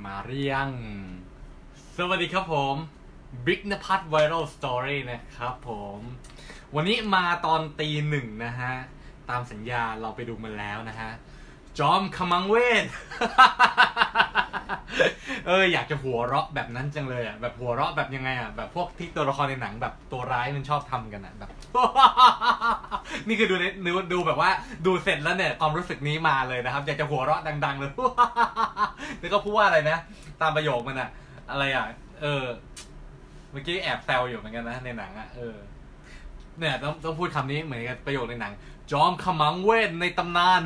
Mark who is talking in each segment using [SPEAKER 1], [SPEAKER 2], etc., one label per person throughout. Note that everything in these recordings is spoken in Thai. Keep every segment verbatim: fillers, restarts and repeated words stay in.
[SPEAKER 1] มาเรียงสวัสดีครับผมบิ๊กนภัทร Viral Story นะครับผมวันนี้มาตอนตีหนึ่งนะฮะตามสัญญาเราไปดูมันแล้วนะฮะจอมขมังเวท เอออยากจะหัวเราะแบบนั้นจังเลยอ่ะแบบหัวเราะแบบยังไงอ่ะแบบพวกที่ตัวละครในหนังแบบตัวร้ายมันชอบทำกันอ่ะแบบ นี่คือดูในดูดูแบบว่าดูเสร็จแล้วเนี่ยความรู้สึกนี้มาเลยนะครับอยากจะหัวเราะดังๆเลย แล้วก็พูดว่าอะไรนะตามประโยคมันอ่ะอะไรอ่ะเออเมื่อกี้แอบแซวอยู่เหมือนกันนะในหนังอ่ะเออเนี่ยต้องต้องพูดคำนี้เหมือนกับประโยคในหนังจอมขมังเวทในตำนาน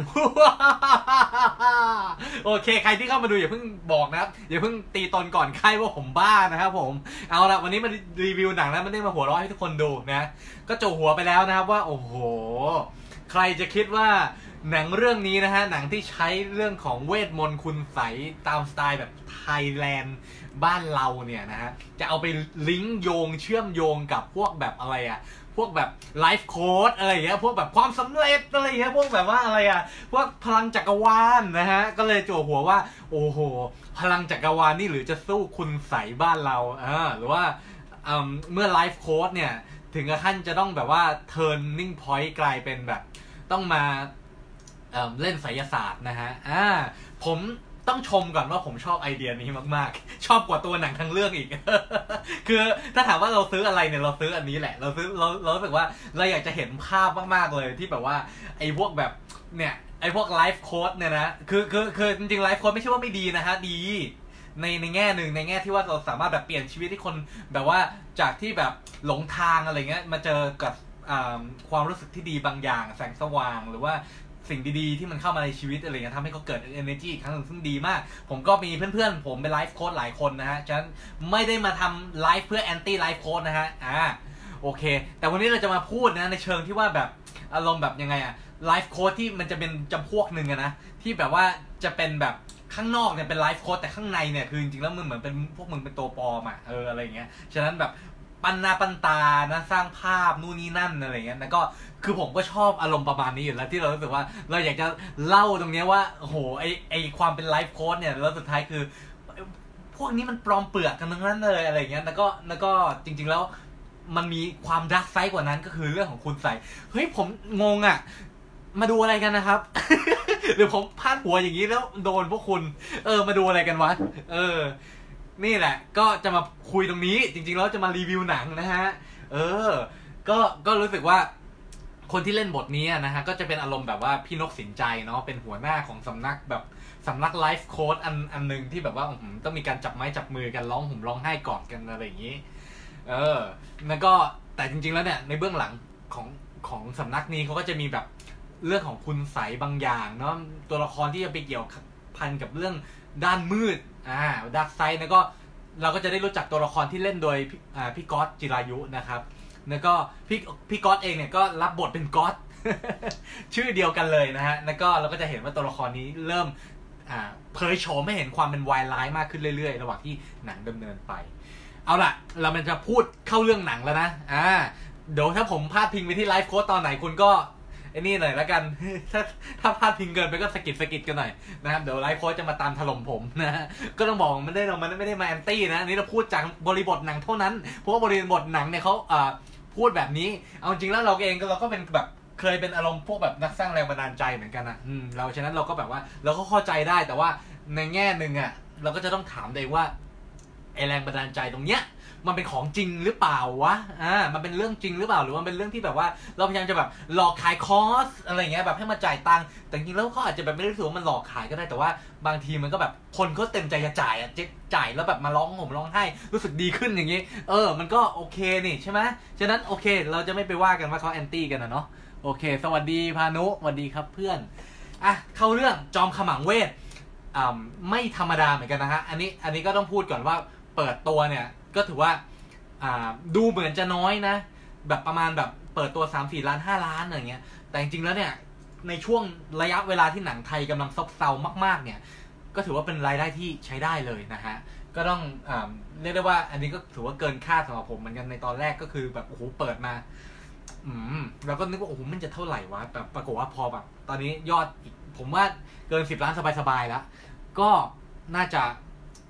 [SPEAKER 1] โอเคใครที่เข้ามาดูอย่าเพิ่งบอกนะครับอย่าเพิ่งตีตนก่อนใครว่าผมบ้านะครับผมเอาละวันนี้มารีวิวหนังแล้วไม่ได้มาหัวเราะให้ทุกคนดูนะก็โจหัวไปแล้วนะครับว่าโอ้โหใครจะคิดว่าหนังเรื่องนี้นะฮะหนังที่ใช้เรื่องของเวทมนต์คุณไสยตามสไตล์แบบไทยแลนด์บ้านเราเนี่ยนะฮะจะเอาไปลิงก์โยงเชื่อมโยงกับพวกแบบอะไรอะพวกแบบไลฟ์โค้ดอะไรอย่างเงี้ยพวกแบบความสำเร็จอะไรอย่างเงี้ยพวกแบบว่าอะไรอ่ะพวกพลังจักรวาลนะฮะก็เลยโจหัวว่าโอ้โหพลังจักรวาลนี่หรือจะสู้คุณไสยบ้านเราอ่าหรือว่าเมื่อไลฟ์โค้ดเนี่ยถึงกับขั้นจะต้องแบบว่า turning point กลายเป็นแบบต้องมาเอ่อเล่นไสยศาสตร์นะฮะอ่าผมต้องชมก่อนว่าผมชอบไอเดียนี้มากๆชอบกว่าตัวหนังทั้งเรื่องอีก คือถ้าถามว่าเราซื้ออะไรเนี่ยเราซื้ออันนี้แหละเราซื้อเราเรารู้สึกว่าเราอยากจะเห็นภาพมากๆเลยที่แบบว่าไอ้พวกแบบเนี่ยไอ้พวกไลฟ์โค้ดเนี่ยนะคือคือคือจริงๆไลฟ์โค้ดไม่ใช่ว่าไม่ดีนะฮะดีในในแง่หนึ่งในแง่ที่ว่าเราสามารถแบบเปลี่ยนชีวิตที่คนแบบว่าจากที่แบบหลงทางอะไรเงี้ยมาเจอกับความรู้สึกที่ดีบางอย่างแสงสว่างหรือว่าสิ่งดีๆที่มันเข้ามาในชีวิตอะไรเงี้ยทำให้เขาเกิด energy อีกครั้งหนึ่งซึ่งดีมากผมก็มีเพื่อนๆผมเป็นไลฟ์โค้ดหลายคนนะฮะฉะนั้นไม่ได้มาทำไลฟ์เพื่อแอนตี้ไลฟ์โค้ดนะฮะอ่าโอเคแต่วันนี้เราจะมาพูดนะในเชิงที่ว่าแบบอารมณ์แบบยังไงอะไลฟ์โค้ดที่มันจะเป็นจำพวกหนึ่งอะนะที่แบบว่าจะเป็นแบบข้างนอกเนี่ยเป็นไลฟ์โค้ดแต่ข้างในเนี่ยคือจริงๆแล้วมึงเหมือนเป็นพวกมึงเป็นตัวปลอมอะเอออะไรเงี้ยฉะนั้นแบบปั้นหน้าปั้นตานะสร้างภาพนู่นนี่นั่นอะไรเงี้ยแล้วก็คือผมก็ชอบอารมณ์ประมาณนี้อยู่แล้วที่เรารู้สึกว่าเราอยากจะเล่าตรงนี้ว่าโอ้โหไอไอความเป็นไลฟ์โค้ดเนี่ยแล้วสุดท้ายคือพวกนี้มันปลอมเปลือกกันทั้งนั้นเลยอะไรเงี้ยแล้วก็แล้วก็จริงๆแล้วมันมีความดาร์กไซด์กว่านั้นก็คือเรื่องของคุณใส่เฮ้ยผมงงอ่ะมาดูอะไรกันนะครับ หรือผมพลาดหัวอย่างนี้แล้วโดนพวกคุณเออมาดูอะไรกันวะเออนี่แหละก็จะมาคุยตรงนี้จริงๆแล้วจะมารีวิวหนังนะฮะเออก็ก็รู้สึกว่าคนที่เล่นบทนี้นะฮะก็จะเป็นอารมณ์แบบว่าพี่นกสินใจเนาะเป็นหัวหน้าของสำนักแบบสำนักไลฟ์โค้ดอันอันนึงที่แบบว่าต้องมีการจับไม้จับมือกันร้องห่มร้องไห้กอดกันอะไรอย่างนี้เออแล้วก็แต่จริงๆแล้วเนี่ยในเบื้องหลังของของสำนักนี้เขาก็จะมีแบบเรื่องของคุณไสยบางอย่างเนาะตัวละครที่จะไปเกี่ยวพันกับเรื่องด้านมืดอ่าดาร์กไซด์แล้วก็เราก็จะได้รู้จักตัวละครที่เล่นโดยอ่าพี่ก๊อตจิรายุนะครับแล้วก็พี่พี่ก๊อตเองเนี่ยก็รับบทเป็นก๊อต ชื่อเดียวกันเลยนะฮะแล้วก็เราก็จะเห็นว่าตัวละครนี้เริ่มอ่าเผยโฉมให้เห็นความเป็นวายร้ายมากขึ้นเรื่อยๆระหว่างที่หนังดำเนินไปเอาล่ะเรามันจะพูดเข้าเรื่องหนังแล้วนะอ่าเดี๋ยวถ้าผมพลาดพิงไปที่ไลฟ์โค้ดตอนไหนคุณก็ไอ้นี่หน่อยแล้วกัน ถ้าถ้าพลาดพิงเกินไปก็สกิดสกิดกันหน่อยนะครับเดี๋ยวไลฟ์โค้ดจะมาตามถล่มผมนะฮะก็ต้องบอกมันได้เรามันไม่ได้มาแอนตี้นะนี่เราพูดจากบริบทหนังเท่านั้นเพราะว่าบริบทหนังเนี่ยเขาอ่าพูดแบบนี้เอาจริงแล้วเราเองก็เราก็เป็นแบบเคยเป็นอารมณ์พวกแบบนักสร้างแรงบันดาลใจเหมือนกันนะอืมเราฉะนั้นเราก็แบบว่าเราก็เข้าใจได้แต่ว่าในแง่หนึ่งอ่ะเราก็จะต้องถามตัวเองว่าไอแรงบันดาลใจตรงเนี้ยมันเป็นของจริงหรือเปล่าวะอ่ามันเป็นเรื่องจริงหรือเปล่าหรือว่าเป็นเรื่องที่แบบว่าเราพยายามจะแบบหลอกขายคอร์สอะไรเงี้ยแบบให้มาจ่ายตังค์แต่จริงแล้วเขาอาจจะแบบไม่ได้รู้สึกว่ามันหลอกขายก็ได้แต่ว่าบางทีมันก็แบบคนก็เต็มใจจะจ่ายอ่ะจ่ายแล้วแบบมาร้องห่มร้องไห้รู้สึกดีขึ้นอย่างงี้เออมันก็โอเคนี่ใช่ไหมฉะนั้นโอเคเราจะไม่ไปว่ากันว่าเขาแอนตี้กันนะเนาะโอเคสวัสดีพานุสวัสดีครับเพื่อนอ่ะเข้าเรื่องจอมขมังเวทอ่าไม่ธรรมดาเหมือนกันนะฮะอันนี้อันนี้ก็ต้องพูดก่อนว่าเปิดตัวเนี่ยก็ถือว่าอ่าดูเหมือนจะน้อยนะแบบประมาณแบบเปิดตัว สามสี่ ล้านห้าล้านอะไรเงี้ยแต่จริงๆแล้วเนี่ยในช่วงระยะเวลาที่หนังไทยกำลังซบเซามากๆเนี่ยก็ถือว่าเป็นรายได้ที่ใช้ได้เลยนะฮะก็ต้องอ่าเรียกได้ว่าอันนี้ก็ถือว่าเกินคาดสำหรับผมเหมือนกันในตอนแรกก็คือแบบโอ้โหเปิดมาอืมเราก็นึกว่าโอ้โหมันจะเท่าไหร่วะแบบปรากฏว่าพอแบบตอนนี้ยอดผมว่าเกินสิบล้านสบายๆแล้วก็น่าจะ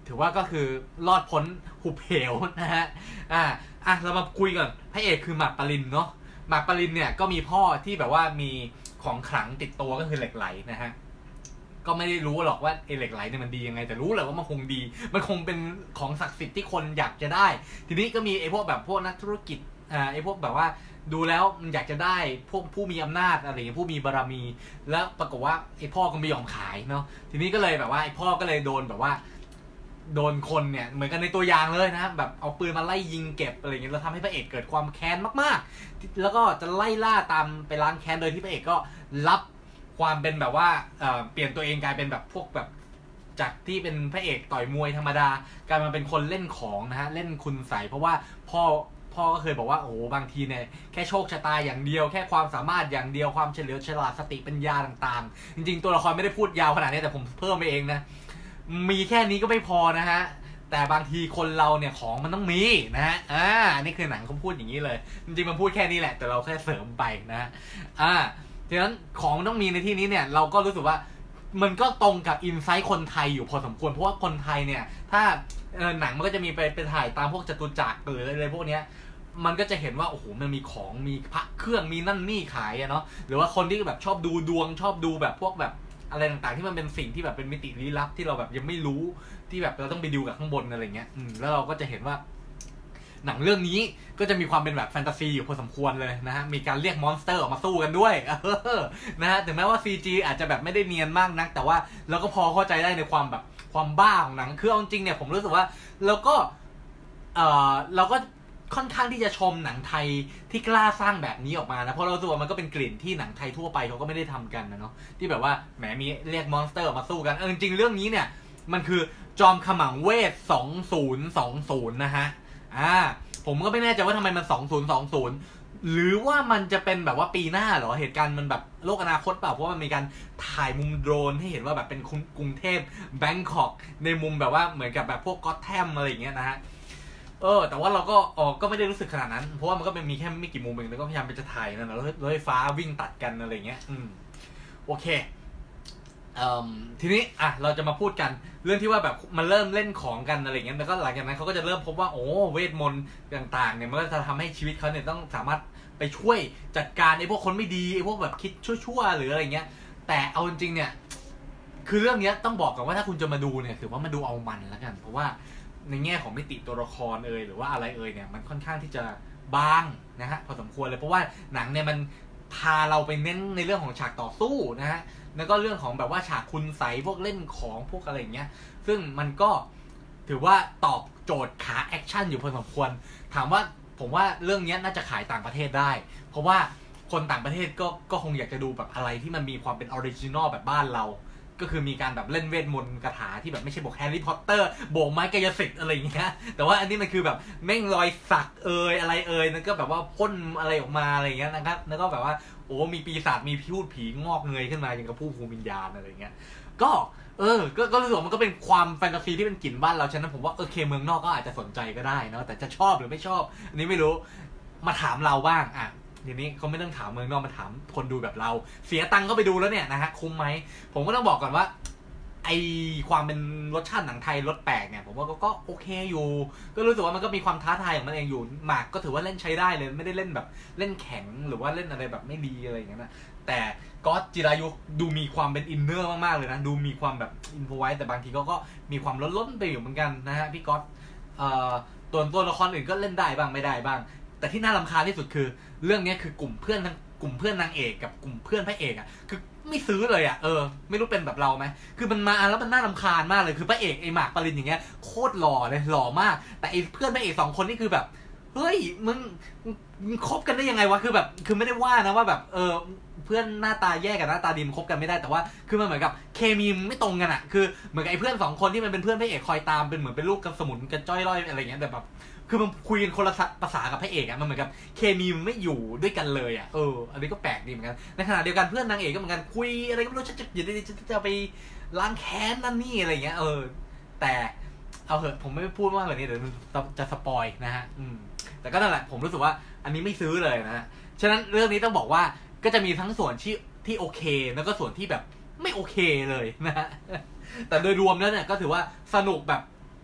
[SPEAKER 1] ถือว่าก็คือรอดพ้นหุบเหวนะฮะอ่าอ่ะเรามาคุยก่อนพระเอกคือหมากปรินเนาะหมากปรินเนี่ยก็มีพ่อที่แบบว่ามีของขลังติดตัวก็คือเหล็กไหลนะฮะก็ไม่ได้รู้หรอกว่าไอ้เหล็กไหลเนี่ยมันดียังไงแต่รู้แหละว่ามันคงดีมันคงเป็นของศักดิ์สิทธิ์ที่คนอยากจะได้ทีนี้ก็มีไอ้พวกแบบพวกนักธุรกิจอ่าไอ้พวกแบบว่าดูแล้วมันอยากจะได้พวกผู้มีอำนาจอะไรอย่างเงี้ยผู้มีบารมี แล้วปรากฏว่าไอ้พ่อก็ไม่ยอมขายเนาะทีนี้ก็เลยแบบว่าไอ้พ่อก็เลยโดนแบบว่าโดนคนเนี่ยเหมือนกันในตัวอย่างเลยนะแบบเอาปืนมาไล่ยิงเก็บอะไรเงี้ยแล้วทำให้พระเอกเกิดความแค้นมากๆแล้วก็จะไล่ล่าตามไปล้างแค้นโดยที่พระเอกก็รับความเป็นแบบว่าเอ่อเปลี่ยนตัวเองกลายเป็นแบบพวกแบบจากที่เป็นพระเอกต่อยมวยธรรมดากลายมาเป็นคนเล่นของนะฮะเล่นคุณใส่เพราะว่าพ่อพ่อก็เคยบอกว่าโอ้บางทีเนี่ยแค่โชคชะตาอย่างเดียวแค่ความสามารถอย่างเดียวความเฉลียวฉลาดสติปัญญาต่างๆจริงๆตัวละครไม่ได้พูดยาวขนาดนี้แต่ผมเพิ่มไปเองนะมีแค่นี้ก็ไม่พอนะฮะแต่บางทีคนเราเนี่ยของมันต้องมีนะฮะอ่าอันนี้คือหนังเขาพูดอย่างนี้เลยจริงๆมันพูดแค่นี้แหละแต่เราแค่เสริมไปนะอ่าดังนั้นของมันต้องมีในที่นี้เนี่ยเราก็รู้สึกว่ามันก็ตรงกับอินไซต์คนไทยอยู่พอสมควรเพราะว่าคนไทยเนี่ยถ้าเออหนังมันก็จะมีไปไปถ่ายตามพวกจตุจักรหรืออะไรพวกเนี้ยมันก็จะเห็นว่าโอ้โหมันมีของมีพระเครื่องมีนั่นนี่ขายอะเนาะหรือว่าคนที่แบบชอบดูดวงชอบดูแบบพวกแบบอะไรต่างๆที่มันเป็นสิ่งที่แบบเป็นมิติลี้ลับที่เราแบบยังไม่รู้ที่แบบเราต้องไปดูกับข้างบนอะไรเงี้ยอืมแล้วเราก็จะเห็นว่าหนังเรื่องนี้ก็จะมีความเป็นแบบแฟนตาซีอยู่พอสมควรเลยนะฮะมีการเรียกมอนสเตอร์ออกมาสู้กันด้วยนะฮะถึงแม้ว่า ซี จี อาจจะแบบไม่ได้เนียนมากนักแต่ว่าเราก็พอเข้าใจได้ในความแบบความบ้าของหนังคือเอาจริงเนี่ยผมรู้สึกว่าเราก็เออเราก็ค่อนข้างที่จะชมหนังไทยที่กล้าสร้างแบบนี้ออกมานะเพราะเราตัวมันก็เป็นกลิ่นที่หนังไทยทั่วไปเขาก็ไม่ได้ทำกันนะเนาะที่แบบว่าแหมมีเรียกมอนสเตอร์มาสู้กันเออจริงๆเรื่องนี้เนี่ยมันคือจอมขมังเวทสองพันยี่สิบนะฮะอ่าผมก็ไม่แน่ใจว่าทำไมมันสองพันยี่สิบหรือว่ามันจะเป็นแบบว่าปีหน้าเหรอเหตุการณ์มันแบบโลกอนาคตเปล่าเพราะว่ามันมีการถ่ายมุมโดรนให้เห็นว่าแบบเป็นกรุงเทพแบงคอกในมุมแบบว่าเหมือนกับแบบพวกก็อตแทมอะไรอย่างเงี้ยนะฮะเออแต่ว่าเราก็ออกก็ไม่ได้รู้สึกขนาดนั้นเพราะว่ามันก็เป็นมีแค่ไม่กี่มุมเองแล้วก็พยายามไปจะถ่ายนั่นแหละรถไฟฟ้าวิ่งตัดกันอะไรเงี้ยอืมโอเคเอ่อทีนี้อ่ะเราจะมาพูดกันเรื่องที่ว่าแบบมันเริ่มเล่นของกันอะไรเงี้ยแล้วก็หลังจากนั้นเขาก็จะเริ่มพบว่าโอ้เวทมนต์ต่างๆเนี่ยมันก็จะทำให้ชีวิตเขาเนี่ยต้องสามารถไปช่วยจัดการไอ้พวกคนไม่ดีไอ้พวกแบบคิดชั่วๆหรืออะไรเงี้ยแต่เอาจริงๆเนี่ยคือเรื่องนี้ต้องบอกก่อนว่าถ้าคุณจะมาดูเนี่ยถือว่ามาดูเอามันแล้วกันเพราะว่าในแง่ของมิติตัวละครเอ่ยหรือว่าอะไรเอ่ยเนี่ยมันค่อนข้างที่จะบางนะฮะพอสมควรเลยเพราะว่าหนังเนี่ยมันพาเราไปเน้นในเรื่องของฉากต่อสู้นะฮะแล้วก็เรื่องของแบบว่าฉากคุณใสพวกเล่นของพวกอะไรอย่างเงี้ยซึ่งมันก็ถือว่าตอบโจทย์ขาแอคชั่นอยู่พอสมควรถามว่าผมว่าเรื่องนี้น่าจะขายต่างประเทศได้เพราะว่าคนต่างประเทศก็ก็คงอยากจะดูแบบอะไรที่มันมีความเป็นออริจินอลแบบบ้านเราก็คือมีการแบบเล่นเวทมนต์คาถาที่แบบไม่ใช่บอกแฮร์รี่พอตเตอร์โบกไม้กายสิทธิ์อะไรอย่างเงี้ยแต่ว่าอันนี้มันคือแบบแม่งรอยสักเอยอะไรเอยนั่นก็แบบว่าพ่นอะไรออกมาอะไรอย่างเงี้ยนะครับแล้วก็แบบว่าโอ้มีปีศาจมีพูดผีงอกเงยขึ้นมาอย่างกับผู้ภูมิวิญญาณอะไรอย่างเงี้ยก็เออก็ก็รู้สึกว่ามันก็เป็นความแฟนตาซีที่เป็นกลิ่นบ้านเราฉะนั้นผมว่าโอเคเมืองนอกก็อาจจะสนใจก็ได้นะแต่จะชอบหรือไม่ชอบอันนี้ไม่รู้มาถามเราบ้างอ่ะทีนี้เขาไม่ต้องถามเมืองนอกมาถามคนดูแบบเราเสียตังค์ก็ไปดูแล้วเนี่ยนะฮะคุ้มไหมผมก็ต้องบอกก่อนว่าไอความเป็นรสชาติหนังไทยรสแปลกเนี่ยผมว่าก็ก็โอเคอยู่ก็รู้สึกว่ามันก็มีความท้าทายของมันเองอยู่หมากก็ถือว่าเล่นใช้ได้เลยไม่ได้เล่นแบบเล่นแข็งหรือว่าเล่นอะไรแบบไม่ดีอะไรอย่างเงี้ยนะแต่ก๊อตจิรายุดูมีความเป็นอินเนอร์มากๆเลยนะดูมีความแบบอินโฟไว้แต่บางทีก็ก็มีความล้นๆไปอยู่เหมือนกันนะฮะพี่ก๊อตเอ่อตัวตัวละครอื่นก็เล่นได้บ้างไม่ได้บ้างแต่ที่น่ารำคาญที่สุดคือเรื่องนี้คือกลุ่มเพื่อนทั้งกลุ่มเพื่อนนางเอกกับกลุ่มเพื่อนพระเอกอ่ะคือไม่ซื้อเลยอ่ะเออไม่รู้เป็นแบบเราไหมคือมันมาแล้วมันน่ารำคาญมากเลยคือพระเอกไอ้หมากปรินอย่างเงี้ยโคตรหล่อเลยหล่อมากแต่ไอ้เพื่อนพระเอกสองคนนี่คือแบบเฮ้ยมึงมึงคบกันได้ยังไงวะคือแบบคือไม่ได้ว่านะว่าแบบเออเพื่อนหน้าตาแย่กับหน้าตาดีมันคบกันไม่ได้แต่ว่าคือมันเหมือนกับเคมีไม่ตรงกันอ่ะคือเหมือนกับไอ้เพื่อนสองคนที่มันเป็นเพื่อนพระเอกคอยตามเป็นเหมือนเป็นลูกกระสมุนกันจ้อยร่อยอะไรเงี้ยแต่แบบคือมันคุยกันคนละภาษากับพระเอกอะมันเหมือนกับเคมีมันไม่อยู่ด้วยกันเลยอะเอออันนี้ก็แปลกดีเหมือนกันในขณะเดียวกันเพื่อนนางเอกก็เหมือนกันคุยอะไรก็ไม่รู้จะจะจะจะไปล้างแค้นนั่นนี่อะไรเงี้ยเออแต่เอาเหอะผมไม่พูดมากกว่านี้เดี๋ยวจะสปอยนะฮะอืมแต่ก็นั่นแหละผมรู้สึกว่าอันนี้ไม่ซื้อเลยนะฮะฉะนั้นเรื่องนี้ต้องบอกว่าก็จะมีทั้งส่วนที่ที่โอเคแล้วก็ส่วนที่แบบไม่โอเคเลยนะฮะแต่โดยรวมแล้วเนี่ยก็ถือว่าสนุกแบบ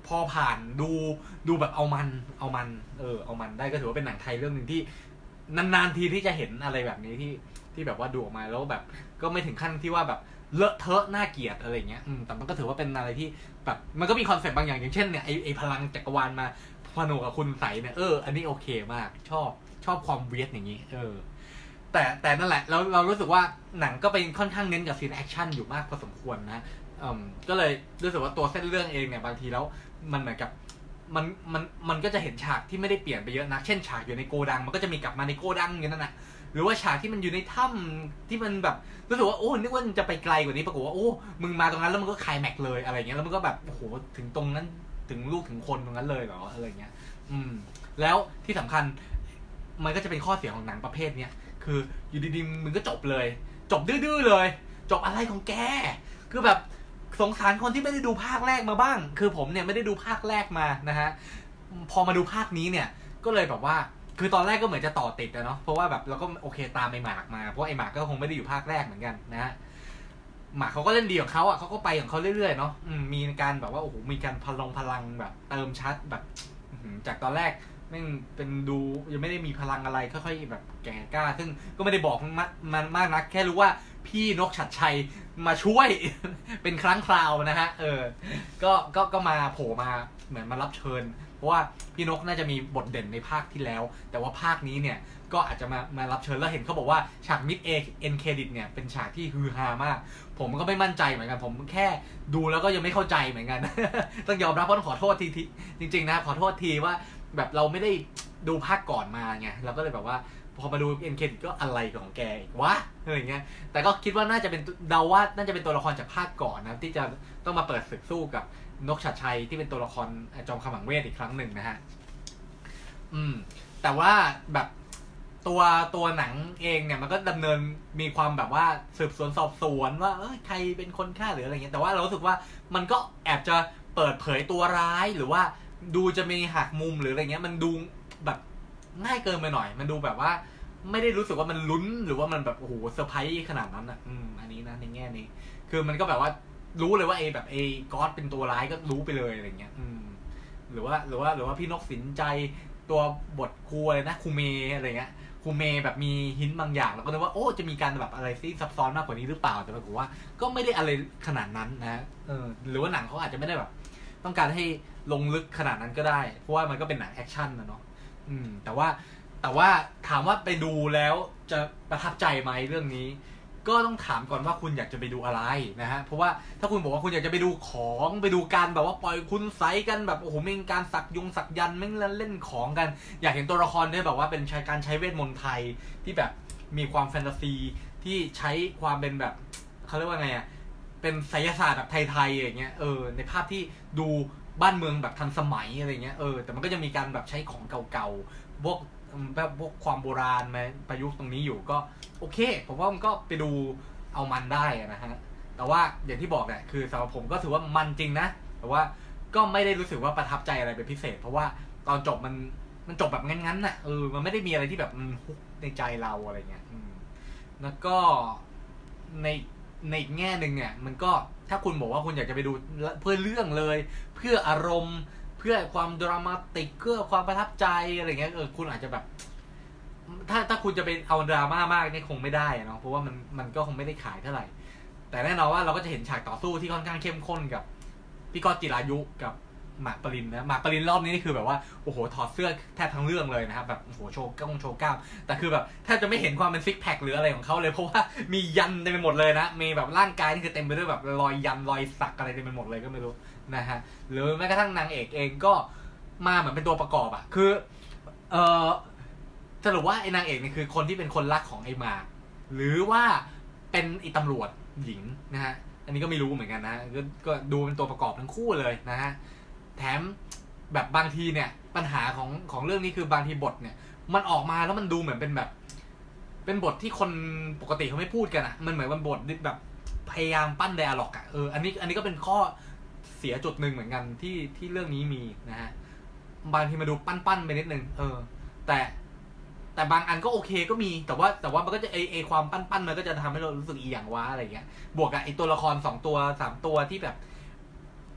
[SPEAKER 1] พอผ่านดูดูแบบเอามันเอามันเออเอามันได้ก็ถือว่าเป็นหนังไทยเรื่องหนึ่งที่นานๆทีที่จะเห็นอะไรแบบนี้ที่ที่แบบว่าดูออกมาแล้วแบบก็ไม่ถึงขั้นที่ว่าแบบเลอะเทอะน่าเกลียดอะไรเงี้ยอืมแต่มันก็ถือว่าเป็นอะไรที่แบบมันก็มีคอนเซ็ปต์บางอย่างอย่างเช่นเนี่ยไอไอพลังจักรวาลมาพนวกกับคุณใสเนี่ยเอออันนี้โอเคมากชอบชอบความเวียดอย่างนี้เออแต่แต่นั่นแหละเราเรารู้สึกว่าหนังก็เป็นค่อนข้างเน้นกับซีนแอคชั่นอยู่มากพอสมควรนะอืมก็เลยรู้สึกว่าตัวเส้นเรื่องเองเนี่ยบางทีแล้วมันเหมือนกับมันมันมันก็จะเห็นฉากที่ไม่ได้เปลี่ยนไปเยอะนะเช่นฉากอยู่ในโกดังมันก็จะมีกลับมาในโกดังอย่างนั้นนะหรือว่าฉากที่มันอยู่ในถ้ำที่มันแบบรู้สึกว่าโอ้นึกว่ามันจะไปไกลกว่านี้ปรากฏว่าโอ้มึงมาตรงนั้นแล้วมันก็คลายแม็กเลยอะไรเงี้ยแล้วมันก็แบบโอ้โหถึงตรงนั้นถึงลูกถึงคนตรงนั้นเลยเหรออะไรเงี้ยอืมแล้วที่สำคัญมันก็จะเป็นข้อเสียของหนังประเภทเนี้ยคืออยู่ดีๆมึงก็จบเลยจบดื้อๆเลยจบอะไรของแกคือแบบสงสารคนที่ไม่ได้ดูภาคแรกมาบ้างคือผมเนี่ยไม่ได้ดูภาคแรกมานะฮะพอมาดูภาคนี้เนี่ยก็เลยแบบว่าคือตอนแรกก็เหมือนจะต่อติดนะเนาะเพราะว่าแบบเราก็โอเคตามไอ้หมากมาเพราะไอ้หมากก็คงไม่ได้อยู่ภาคแรกเหมือนกันนะฮะหมากเขาก็เล่นดีของเขาอ่ะเขาก็ไปของเขาเรื่อยๆเนาะมีการแบบว่าโอ้โหมีการพลังพลังแบบเติมชัดแบบจากตอนแรกแม่งเป็นดูยังไม่ได้มีพลังอะไรค่อยๆแบบแก่กล้าซึ่งก็ไม่ได้บอกมันมากนักแค่รู้ว่าพี่นกฉัตรชัยมาช่วยเป็นครั้งคราวนะฮะเออก็ก็ก็มาโผล่มาเหมือนมารับเชิญเพราะว่าพี่นกน่าจะมีบทเด่นในภาคที่แล้วแต่ว่าภาคนี้เนี่ยก็อาจจะมามารับเชิญแล้วเห็นเขาบอกว่าฉากมิดเอเอ็นเครดิตเนี่ยเป็นฉากที่ฮือฮามากผมก็ไม่มั่นใจเหมือนกันผมแค่ดูแล้วก็ยังไม่เข้าใจเหมือนกัน ต้องยอมรับเพราะขอโทษทีจริงๆนะขอโทษทีว่าแบบเราไม่ได้ดูภาคก่อนมาไงเราก็เลยแบบว่าพอมาดูเอ็นเครดิตก็อะไรของแกอีกวะอะไรเงี้ยแต่ก็คิดว่าน่าจะเป็นเดาว่าน่าจะเป็นตัวละครจากภาคก่อนนะที่จะต้องมาเปิดศึกสู้กับนกฉัตรชัยที่เป็นตัวละครจอมขมังเวทอีกครั้งหนึ่งนะฮะอืมแต่ว่าแบบตัวตัวหนังเองเนี่ยมันก็ดำเนินมีความแบบว่าสืบสวนสอบสวนว่าเออใครเป็นคนฆ่าหรืออะไรเงี้ยแต่ว่าเรารู้สึกว่ามันก็แอบจะเปิดเผยตัวร้ายหรือว่าดูจะมีหักมุมหรืออะไรเงี้ยมันดูแบบง่ายเกินไปหน่อยมันดูแบบว่าไม่ได้รู้สึกว่ามันลุ้นหรือว่ามันแบบโอ้โหเซอร์ไพรส์ขนาดนั้นอ่ะอืมอันนี้นะในแง่นี้คือมันก็แบบว่ารู้เลยว่าไอ้แบบไอ้ก๊อตเป็นตัวร้ายก็รู้ไปเลยอะไรเงี้ยอืมหรือว่าหรือว่าหรือว่าพี่นกสินใจตัวบทครูอะไรนะครูเมอะไรเงี้ยครูเมแบบมีหินบางอย่างแล้วก็นึกว่าโอ้จะมีการแบบอะไรที่ซับซ้อนมากกว่านี้หรือเปล่าแต่ปรากฏว่าก็ไม่ได้อะไรขนาดนั้นนะเออหรือว่าหนังเขาอาจจะไม่ได้แบบต้องการให้ลงลึกขนาดนั้นก็ได้เพราะว่ามันก็เป็นหนังแอคชั่นนะเนาะอืมแต่ว่าแต่ว่าถามว่าไปดูแล้วจะประทับใจไหมเรื่องนี้ก็ต้องถามก่อนว่าคุณอยากจะไปดูอะไรนะฮะเพราะว่าถ้าคุณบอกว่าคุณอยากจะไปดูของไปดูการแบบว่าปล่อยคุณไซกันแบบโอ้โหมีการสักยงสักยันไม่เล่นของกันอยากเห็นตัวละครด้วยแบบว่าเป็นการใช้เวทมนต์ไทยที่แบบมีความแฟนตาซีที่ใช้ความเป็นแบบเขาเรียกว่าไงอ่ะเป็นไสยศาสตร์แบบไทยๆอย่างเงี้ยเออในภาพที่ดูบ้านเมืองแบบทันสมัยอะไรเงี้ยเออแต่มันก็จะมีการแบบใช้ของเก่าๆพวกแบบพวกความโบราณมาประยุกต์ตรงนี้อยู่ก็โอเคผมว่ามันก็ไปดูเอามันได้นะฮะแต่ว่าอย่างที่บอกแหละคือสำหรับผมก็ถือว่ามันจริงนะแต่ว่าก็ไม่ได้รู้สึกว่าประทับใจอะไรเป็นพิเศษเพราะว่าตอนจบมันมันจบแบบงั้นๆน่ะเออมันไม่ได้มีอะไรที่แบบมันฮุกในใจเราอะไรเงี้ยแล้วก็ในในอีกแง่หนึ่งเนี่ยมันก็ถ้าคุณบอกว่าคุณอยากจะไปดูเพื่อเรื่องเลยเพื่ออารมณ์เพื่อความดรามาติกเพื่อความประทับใจอะไรเงี้ยเออคุณอาจจะแบบถ้าถ้าคุณจะไปเอาดราม่ามากนี่คงไม่ได้เนาะเพราะว่ามันมันก็คงไม่ได้ขายเท่าไหร่แต่แน่นอนว่าเราก็จะเห็นฉากต่อสู้ที่ค่อนข้างเข้มข้นกับพี่กอตจิรายุกับหมากปรินนะหมากปรินรอบนี้นี่คือแบบว่าโอ้โหถอดเสื้อแทบทั้งเรื่องเลยนะครับแบบโอ้โหโชว์ก้องโชว์กล้ามแต่คือแบบแทบจะไม่เห็นความเป็นซิกแพคหรืออะไรของเขาเลยเพราะว่ามียันเต็มไปหมดเลยนะมีแบบร่างกายนี่คือเต็มไปด้วยแบบรอยยันรอยสักอะไรเต็มไปหมดเลยก็ไม่รู้นะฮะหรือแม้กระทั่งนางเอกเองก็มาเหมือนเป็นตัวประกอบอะคือเออสรุปว่าไอ้นางเอกนี่คือคนที่เป็นคนรักของไอ้หมากหรือว่าเป็นไอ้ตำรวจหญิงนะฮะอันนี้ก็ไม่รู้เหมือนกันนะก็ก็ดูเป็นตัวประกอบทั้งคู่เลยนะฮะแถมแบบบางทีเนี่ยปัญหาของของเรื่องนี้คือบางทีบทเนี่ยมันออกมาแล้วมันดูเหมือนเป็นแบบเป็นบทที่คนปกติเขาไม่พูดกันอ่ะมันเหมือนเป็นบทแบบพยายามปั้นไดอะล็อกอ่ะเอออันนี้อันนี้ก็เป็นข้อเสียจุดหนึ่งเหมือนกันที่ที่เรื่องนี้มีนะฮะบางทีมาดูปั้นๆไปนิดนึงเออแต่แต่บางอันก็โอเคก็มีแต่ว่าแต่ว่ามันก็จะไอไอความปั้นๆมันก็จะทำให้เรารู้สึกอีหยังวะอะไรเงี้ยบวกกับไอตัวละครสองตัวสามตัวที่แบบ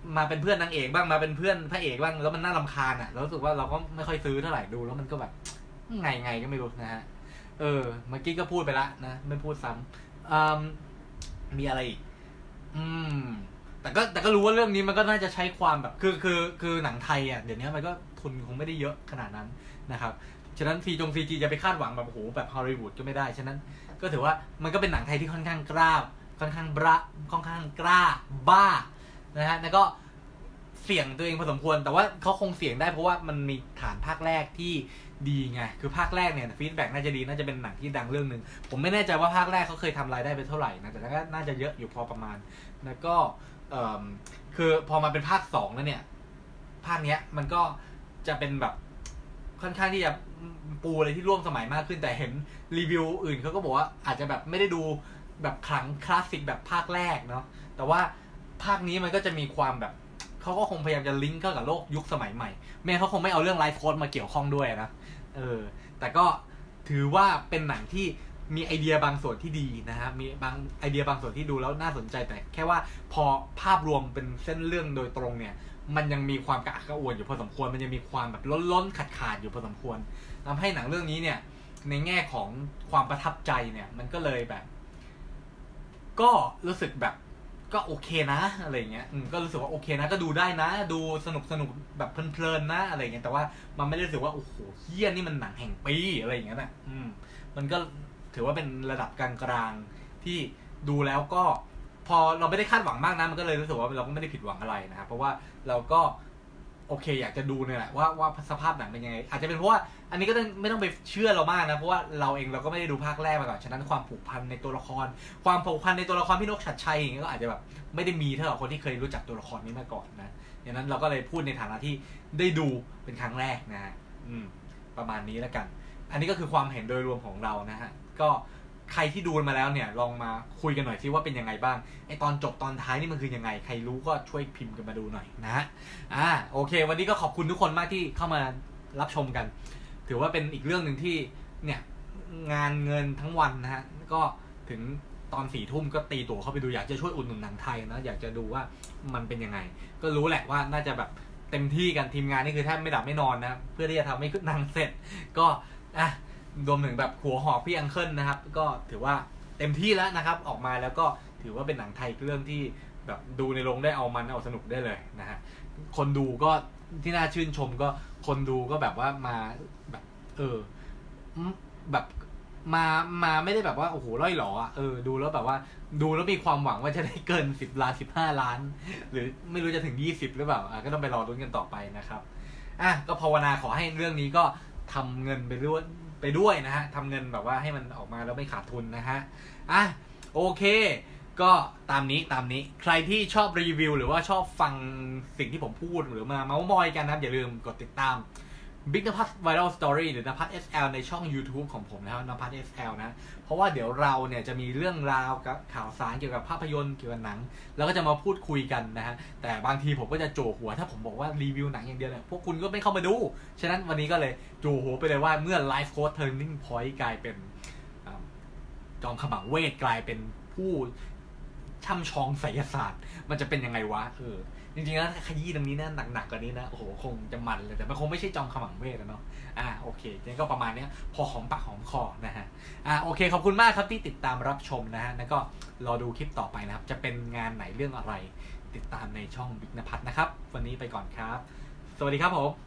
[SPEAKER 1] มาเป็นเพื่อนนางเอกบ้างมาเป็นเพื่อนพระเอกบ้างแล้วมันน่ารำคาญอ่ะแล้วรู้สึกว่าเราก็ไม่ค่อยซื้อเท่าไหร่ดูแล้วมันก็แบบไงไงก็ไม่รู้นะฮะเออเมื่อกี้ก็พูดไปละนะไม่พูดซ้ำอืมมีอะไรอีกอืมแต่ก็แต่ก็รู้ว่าเรื่องนี้มันก็น่าจะใช้ความแบบคือคือคือหนังไทยอ่ะเดี๋ยวนี้มันก็ทุนคงไม่ได้เยอะขนาดนั้นนะครับฉะนั้นซีจงซีจีจะไปคาดหวังแบบโอ้โหแบบฮอลลีวูดก็ไม่ได้ฉะนั้นก็ถือว่ามันก็เป็นหนังไทยที่ค่อนข้างกล้าค่อนข้างบระค่อนข้างกล้าบ้านะฮะแล้วก็เสี่ยงตัวเองพอสมควรแต่ว่าเขาคงเสี่ยงได้เพราะว่ามันมีฐานภาคแรกที่ดีไงคือภาคแรกเนี่ยฟีดแบ็กน่าจะดีน่าจะเป็นหนังที่ดังเรื่องนึงผมไม่แน่ใจว่าภาคแรกเขาเคยทำรายได้ไปเท่าไหร่นะแต่ก็น่าจะเยอะอยู่พอประมาณแล้วก็คือพอมาเป็นภาคสองแล้วเนี่ยภาคเนี้ยมันก็จะเป็นแบบค่อนข้างที่จะปูอะไรที่ร่วมสมัยมากขึ้นแต่เห็นรีวิวอื่นเขาก็บอกว่าอาจจะแบบไม่ได้ดูแบบขลังคลาสสิกแบบภาคแรกเนาะแต่ว่าภาคนี้มันก็จะมีความแบบเขาก็คงพยายามจะลิงก์เข้ากับโลกยุคสมัยใหม่แม้เขาคงไม่เอาเรื่องไลฟ์โค้ดมาเกี่ยวข้องด้วยนะเออแต่ก็ถือว่าเป็นหนังที่มีไอเดียบางส่วนที่ดีนะฮะมีบางไอเดียบางส่วนที่ดูแล้วน่าสนใจแต่แค่ว่าพอภาพรวมเป็นเส้นเรื่องโดยตรงเนี่ยมันยังมีความกระอักกระอ่วนอยู่พอสมควรมันยังมีความแบบล้นๆขาดๆอยู่พอสมควรทำให้หนังเรื่องนี้เนี่ยในแง่ของความประทับใจเนี่ยมันก็เลยแบบก็รู้สึกแบบก็โอเคนะอะไรเงี้ยก็รู้สึกว่าโอเคนะก็ดูได้นะดูสนุกสนุกแบบเพลินๆนะอะไรเงี้ยแต่ว่ามันไม่ได้รู้สึกว่าโอ้โหเฮี้ยนี่มันหนังแห่งปีอะไรอย่างเงี้ยนะอืมมันก็ถือว่าเป็นระดับกลางๆที่ดูแล้วก็พอเราไม่ได้คาดหวังมากนะมันก็เลยรู้สึกว่าเราก็ไม่ได้ผิดหวังอะไรนะครับเพราะว่าเราก็โอเคอยากจะดูเนี่ยแหละว่าว่าสภาพหนังเป็นยังไงอาจจะเป็นเพราะว่าอันนี้ก็ต้องไม่ต้องไปเชื่อเรามากนะเพราะว่าเราเองเราก็ไม่ได้ดูภาคแรกมาก่อนฉะนั้นความผูกพันในตัวละครความผูกพันในตัวละครพี่นกชัดชัยอย่างเงี้ยก็อาจจะแบบไม่ได้มีเท่ากับคนที่เคยรู้จักตัวละครนี้มาก่อนนะอย่างนั้นเราก็เลยพูดในฐานะที่ได้ดูเป็นครั้งแรกนะฮะอืมประมาณนี้แล้วกันอันนี้ก็คือความเห็นโดยรวมของเรานะฮะก็ใครที่ดูมาแล้วเนี่ยลองมาคุยกันหน่อยซิว่าเป็นยังไงบ้างไอตอนจบตอนท้ายนี่มันคือยังไงใครรู้ก็ช่วยพิมพ์กันมาดูหน่อยนะฮะอ่าโอเควันนี้ก็ขอบคุณทุกคนมากที่เข้ามารับชมกันถือว่าเป็นอีกเรื่องหนึ่งที่เนี่ยงานเงินทั้งวันนะฮะก็ถึงตอนสี่ทุ่มก็ตีตั๋วเข้าไปดูอยากจะช่วยอุดหนุนหนังไทยนะอยากจะดูว่ามันเป็นยังไงก็รู้แหละว่าน่าจะแบบเต็มที่กันทีมงานนี่คือแทบไม่ดับไม่นอนนะเพื่อที่จะทำให้หนังเสร็จก็อ่ะรวมถึงแบบหัวหอกพี่อังเคิลนะครับก็ถือว่าเต็มที่แล้วนะครับออกมาแล้วก็ถือว่าเป็นหนังไทยเรื่องที่แบบดูในโรงได้เอามันเอาสนุกได้เลยนะฮะคนดูก็ที่น่าชื่นชมก็คนดูก็แบบว่ามาแบบเออแบบมามาไม่ได้แบบว่าโอ้โหร่อยหรออ่ะเออดูแล้วแบบว่าดูแล้วมีความหวังว่าจะได้เกินสิบล้านสิบห้าล้านหรือไม่รู้จะถึงยี่สิบหรือเปล่าอ่ะก็ต้องไปรอลุ้นกันต่อไปนะครับอ่ะก็ภาวนาขอให้เรื่องนี้ก็ทำเงินไปด้วยไปด้วยนะฮะทำเงินแบบว่าให้มันออกมาแล้วไม่ขาดทุนนะฮะอ่ะโอเคก็ตามนี้ตามนี้ใครที่ชอบรีวิวหรือว่าชอบฟังสิ่งที่ผมพูดหรือมาเมาส์มอยกันนะครับอย่าลืมกดติดตาม Big นภัส Viral Story หรือนภัส เอส แอล ในช่อง YouTube ของผมนะครับนภัส เอส แอล นะเพราะว่าเดี๋ยวเราเนี่ยจะมีเรื่องราวกับข่าวสารเกี่ยวกับภาพยนตร์เกี่ยวกับหนังแล้วก็จะมาพูดคุยกันนะฮะแต่บางทีผมก็จะโจหัวถ้าผมบอกว่ารีวิวหนังอย่างเดียวเนี่ยพวกคุณก็ไม่เข้ามาดูฉะนั้นวันนี้ก็เลยโจหัวไปเลยว่าเมื่อ Life Coach Turning Point กลายเป็นจอมขมังเวทกลายเป็นผู้ช่ำชองไสยศาสตร์มันจะเป็นยังไงวะเออจริงๆแล้วขยี้ตรงนี้นะหนักๆกว่านี้นะโอ้โหคงจะมันเลยแต่มันคงไม่ใช่จอมขมังเวทนะเนาะอ่าโอเคงั้นก็ประมาณนี้พอหอมปากหอมคอนะฮะอ่าโอเคขอบคุณมากครับที่ติดตามรับชมนะฮะแล้วก็รอดูคลิปต่อไปนะครับจะเป็นงานไหนเรื่องอะไรติดตามในช่องบิ๊กนภัสนะครับวันนี้ไปก่อนครับสวัสดีครับผม